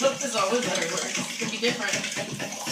Soap is always better. It can be different.